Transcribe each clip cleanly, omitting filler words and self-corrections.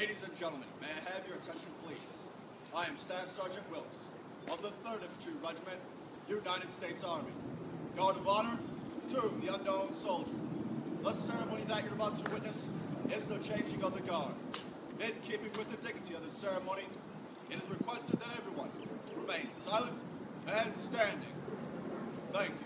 Ladies and gentlemen, may I have your attention, please? I am Staff Sergeant Wilkes of the 3rd Infantry Regiment, United States Army. Guard of Honor to the unknown soldier. The ceremony that you're about to witness is the changing of the guard. In keeping with the dignity of the ceremony, it is requested that everyone remain silent and standing. Thank you.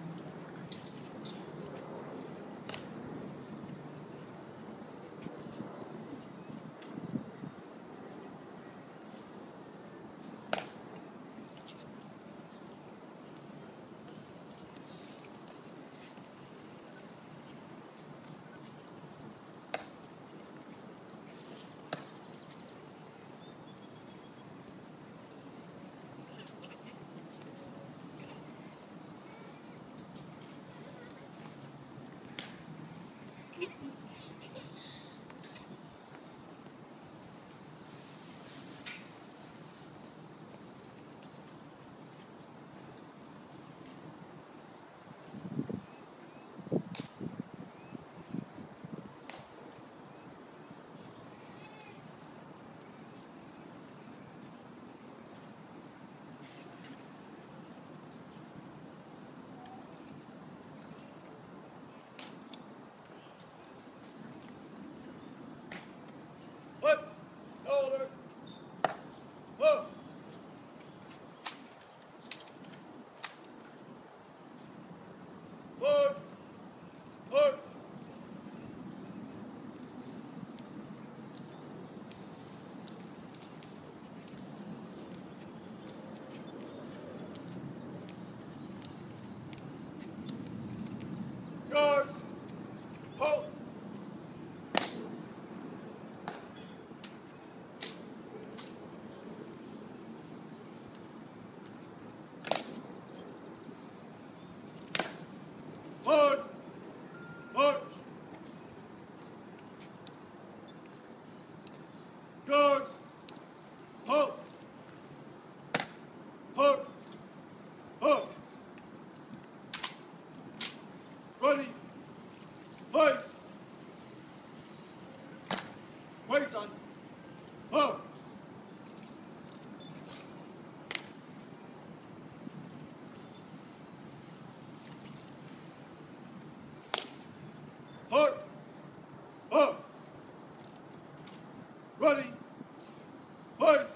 Shoulder. Whoa. Forward. Forward. Guards. Halt. Forward! March! Guards! Halt! Halt! Halt! Ready! Place! Wayside! Halt! Halt! Up! Ready! Place!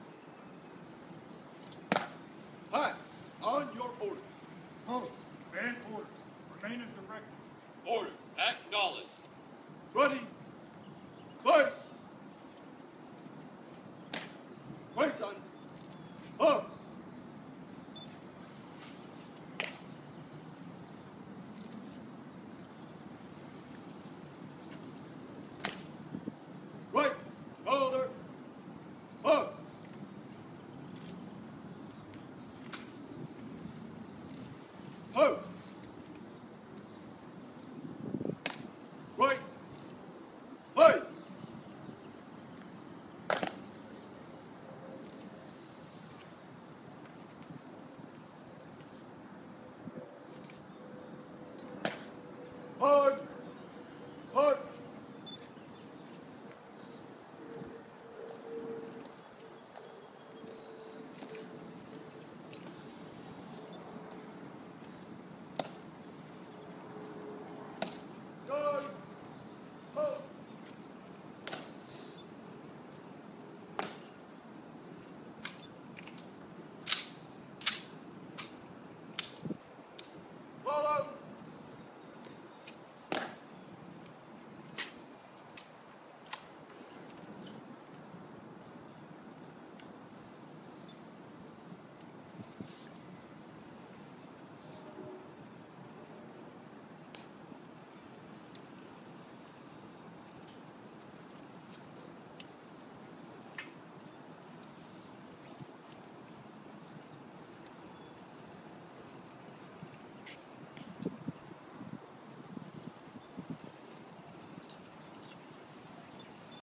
Hats, on your orders. Hold. Band orders. Remain as directed. Orders. Acknowledged. Ready! Place! Wayside!